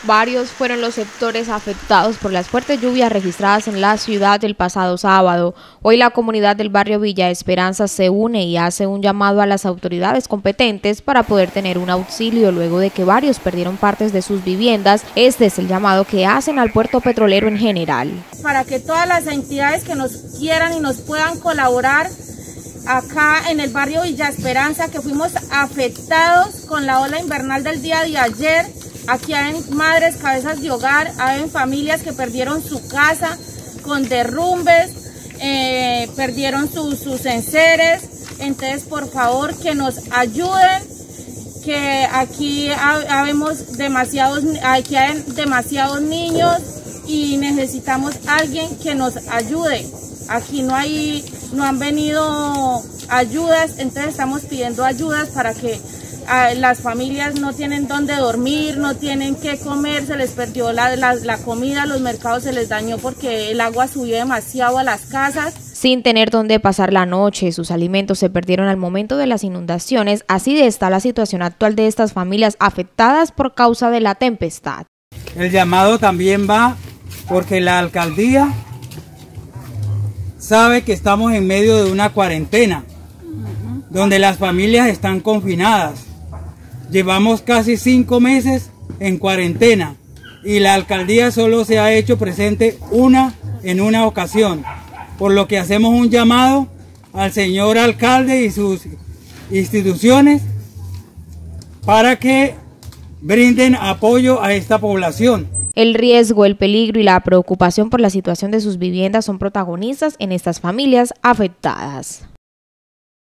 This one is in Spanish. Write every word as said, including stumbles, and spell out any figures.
Varios fueron los sectores afectados por las fuertes lluvias registradas en la ciudad el pasado sábado. Hoy la comunidad del barrio Villa Esperanza se une y hace un llamado a las autoridades competentes para poder tener un auxilio luego de que varios perdieron partes de sus viviendas. Este es el llamado que hacen al puerto petrolero en general. Para que todas las entidades que nos quieran y nos puedan colaborar acá en el barrio Villa Esperanza, que fuimos afectados con la ola invernal del día de ayer. Aquí hay madres, cabezas de hogar, hay familias que perdieron su casa con derrumbes, eh, perdieron sus, sus enseres. Entonces, por favor, que nos ayuden, que aquí habemos demasiados, aquí hay demasiados niños y necesitamos alguien que nos ayude. Aquí no hay, no han venido ayudas, entonces estamos pidiendo ayudas para que las familias no tienen dónde dormir, no tienen qué comer, se les perdió la, la, la comida, los mercados se les dañó porque el agua subió demasiado a las casas. Sin tener dónde pasar la noche, sus alimentos se perdieron al momento de las inundaciones. Así está la situación actual de estas familias afectadas por causa de la tempestad. El llamado también va porque la alcaldía sabe que estamos en medio de una cuarentena, donde las familias están confinadas. Llevamos casi cinco meses en cuarentena y la alcaldía solo se ha hecho presente una en una ocasión, por lo que hacemos un llamado al señor alcalde y sus instituciones para que brinden apoyo a esta población. El riesgo, el peligro y la preocupación por la situación de sus viviendas son protagonistas en estas familias afectadas.